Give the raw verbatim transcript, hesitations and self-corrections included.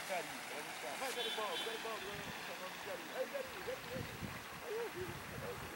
Gari, vai buscar. Vai, Garibaldo, Garibaldo, Garibaldo, Garibaldo. Aí, Gari, Gari, Gari. Aí eu vi,